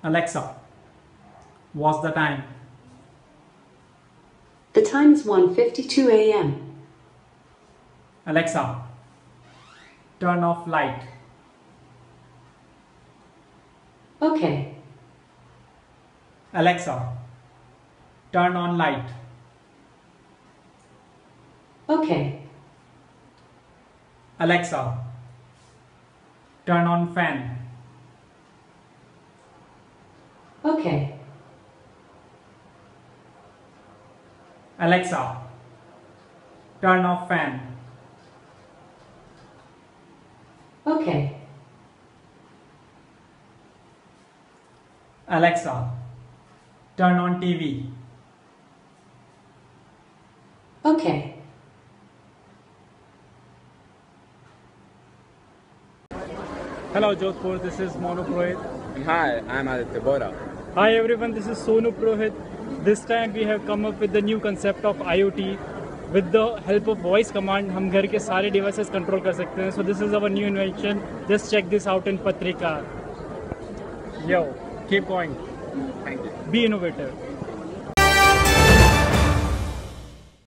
Alexa, what's the time? The time is 1:52 a.m. Alexa, turn off light. Okay. Alexa, turn on light. Okay. Alexa, turn on fan. Okay. Alexa, turn off fan. Okay. Alexa, turn on TV. Okay. Hello Jodhpur, this is Monu Purohit. And hi, I'm Aditya Bora. Hi everyone, this is Sonu Purohit. This time we have come up with the new concept of IoT. With the help of voice command, हम घर के सारे devices control कर सकते हैं. So this is our new invention. Just check this out in Patrika. Yo, keep going. Thank you. Be innovative.